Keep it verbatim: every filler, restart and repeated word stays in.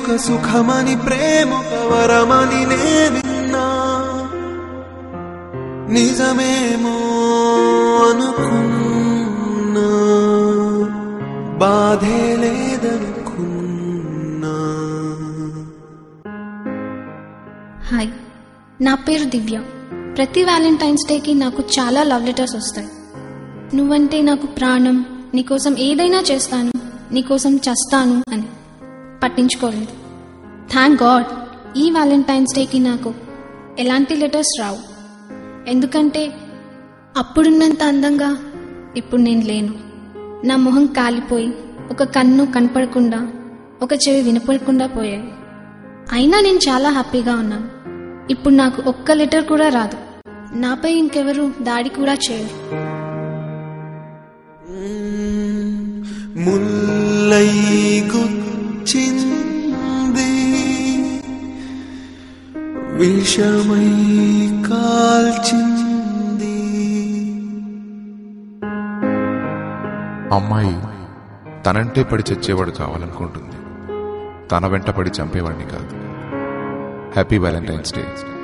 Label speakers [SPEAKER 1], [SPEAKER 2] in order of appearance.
[SPEAKER 1] సుఖమని ప్రేమొక వరమని నే విన్నా నిజమేమో అనుకున్నా బాధే లేదనుకున్నా.
[SPEAKER 2] హాయ్, నా పేరు దివ్య. ప్రతి వ్యాలంటైన్స్ డేకి నాకు చాలా లవ్ లెటర్స్ వస్తాయి. నువ్వంటే నాకు ప్రాణం, నీకోసం ఏదైనా చేస్తాను, నీకోసం చస్తాను అని. పట్టించుకోలేదు. థ్యాంక్ గాడ్ ఈ వ్యాలంటైన్స్ డేకి నాకు ఎలాంటి లెటర్స్ రావు. ఎందుకంటే అప్పుడున్నంత అందంగా ఇప్పుడు నేను లేను. నా మొహం కాలిపోయి, ఒక కన్ను కనపడకుండా, ఒక చెవి వినపడకుండా పోయాయి. అయినా నేను చాలా హ్యాపీగా ఉన్నాను. ఇప్పుడు నాకు ఒక్క లెటర్ కూడా రాదు. నాపై ఇంకెవరు దాడి కూడా చేయరు.
[SPEAKER 1] ముల్లై గుచ్చింది, విషమై కాల్చింది.
[SPEAKER 3] అమ్మాయి తనంటే పడి చచ్చేవాడు కావాలనుకుంటుంది, తన వెంట పడి చంపేవాడిని కాదు. Happy Valentine's day.